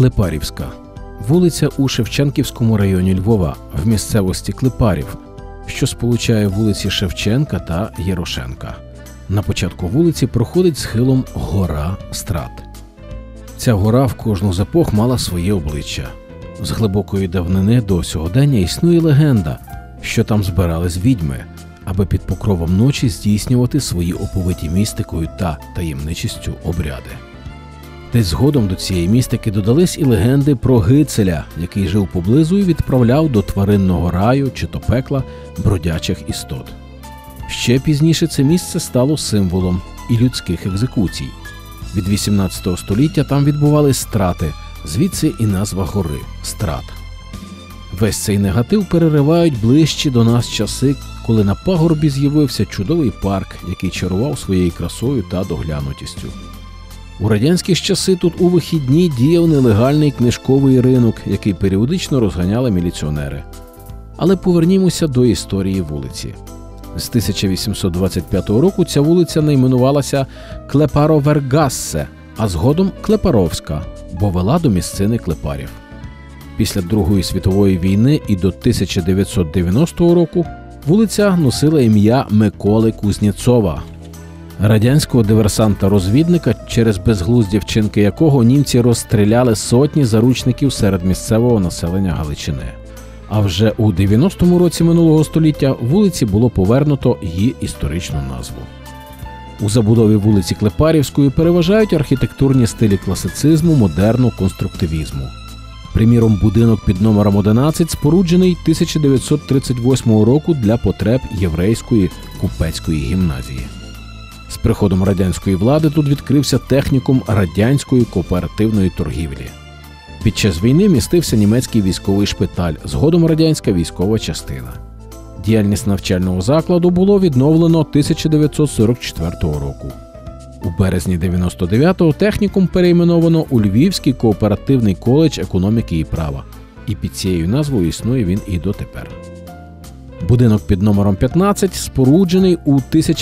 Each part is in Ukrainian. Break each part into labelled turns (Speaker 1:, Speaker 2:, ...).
Speaker 1: Клепарівська. Вулиця у Шевченківському районі Львова, в місцевості Клепарів, що сполучає вулиці Шевченка та Ярошенка. На початку вулиці проходить схилом гора Страт. Ця гора в кожну з епох мала своє обличчя. З глибокої давнини до сьогодення існує легенда, що там збирались відьми, аби під покровом ночі здійснювати свої оповиті містикою та таємничістю обряди. Десь згодом до цієї містики додались і легенди про Гицеля, який жив поблизу і відправляв до тваринного раю чи то пекла бродячих істот. Ще пізніше це місце стало символом і людських екзекуцій. Від 18 століття там відбувались страти, звідси і назва гори – Страт. Весь цей негатив переривають ближчі до нас часи, коли на пагорбі з'явився чудовий парк, який чарував своєю красою та доглянутістю. У радянські часи тут у вихідні діяв нелегальний книжковий ринок, який періодично розганяли міліціонери. Але повернімося до історії вулиці. З 1825 року ця вулиця найменувалася Клепаровергассе, а згодом Клепаровська, бо вела до місцини Клепарів. Після Другої світової війни і до 1990 року вулиця носила ім'я Миколи Кузнєцова, радянського диверсанта-розвідника, через безглузді вчинки якого німці розстріляли сотні заручників серед місцевого населення Галичини. А вже у 90-му році минулого століття вулиці було повернуто її історичну назву. У забудові вулиці Клепарівської переважають архітектурні стилі класицизму, модерну, конструктивізму. Приміром, будинок під номером 11 споруджений 1938 року для потреб Єврейської купецької гімназії. З приходом радянської влади тут відкрився технікум радянської кооперативної торгівлі. Під час війни містився німецький військовий шпиталь, згодом радянська військова частина. Діяльність навчального закладу було відновлено 1944 року. У березні 99-го технікум перейменовано у Львівський кооперативний коледж економіки і права. І під цією назвою існує він і дотепер. Будинок під номером 15 споруджений у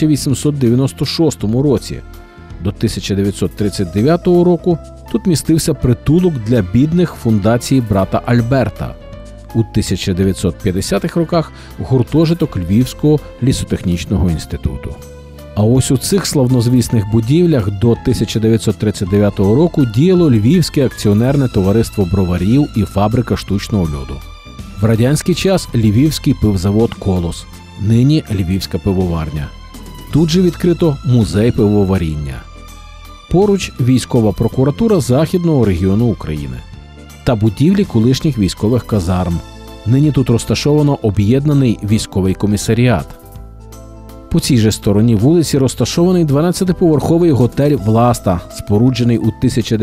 Speaker 1: 1896 році. До 1939 року тут містився притулок для бідних фундації брата Альберта. У 1950-х роках гуртожиток Львівського лісотехнічного інституту. А ось у цих славнозвісних будівлях до 1939 року діяло Львівське акціонерне товариство броварів і фабрика штучного льоду. В радянський час Львівський пивзавод «Колос», нині Львівська пивоварня. Тут же відкрито музей пивоваріння. Поруч військова прокуратура Західного регіону України та будівлі колишніх військових казарм. Нині тут розташовано об'єднаний військовий комісаріат. По цій же стороні вулиці розташований 12-поверховий готель «Власта», споруджений у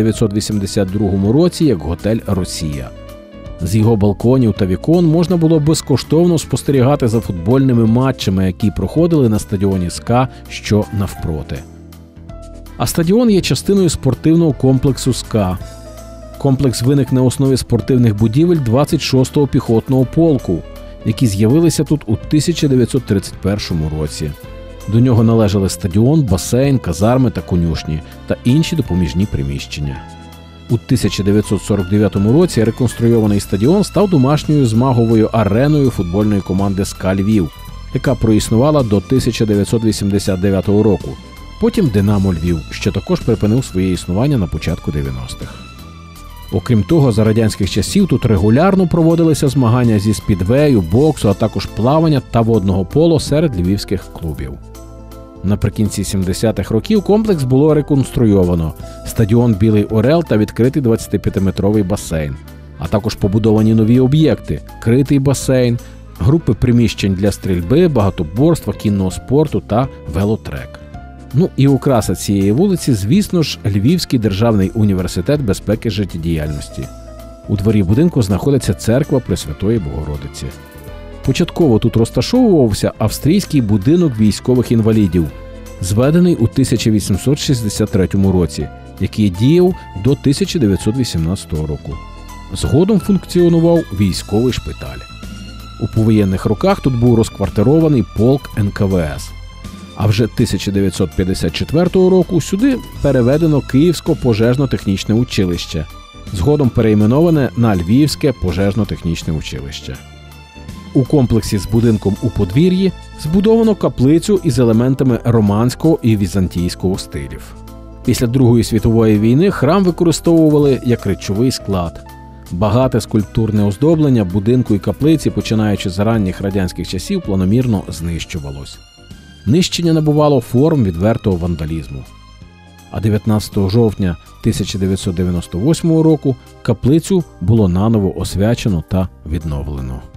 Speaker 1: 1982 році як готель «Росія». З його балконів та вікон можна було безкоштовно спостерігати за футбольними матчами, які проходили на стадіоні «СКА», що навпроти. А стадіон є частиною спортивного комплексу «СКА». Комплекс виник на основі спортивних будівель 26-го піхотного полку, які з'явилися тут у 1931 році. До нього належали стадіон, басейн, казарми та конюшні та інші допоміжні приміщення. У 1949 році реконструйований стадіон став домашньою змаговою ареною футбольної команди «СКА Львів», яка проіснувала до 1989 року. Потім «Динамо Львів», що також припинив своє існування на початку 90-х. Окрім того, за радянських часів тут регулярно проводилися змагання зі спідвею, боксу, а також плавання та водного поло серед львівських клубів. Наприкінці 70-х років комплекс було реконструйовано. Стадіон «Білий Орел» та відкритий 25-метровий басейн, а також побудовані нові об'єкти – критий басейн, групи приміщень для стрільби, багатоборства, кінного спорту та велотрек. Ну і окраса цієї вулиці, звісно ж, Львівський державний університет безпеки життєдіяльності. У дворі будинку знаходиться церква Пресвятої Богородиці. Початково тут розташовувався австрійський будинок військових інвалідів, зведений у 1863 році, який діяв до 1918 року. Згодом функціонував військовий шпиталь. У повоєнних роках тут був розквартирований полк НКВС. А вже 1954 року сюди переведено Київське пожежно-технічне училище, згодом перейменоване на Львівське пожежно-технічне училище. У комплексі з будинком у подвір'ї збудовано каплицю із елементами романського і візантійського стилів. Після Другої світової війни храм використовували як речовий склад. Багате скульптурне оздоблення будинку і каплиці, починаючи з ранніх радянських часів, планомірно знищувалось. Нищення набувало форм відвертого вандалізму. А 19 жовтня 1998 року каплицю було наново освячено та відновлено.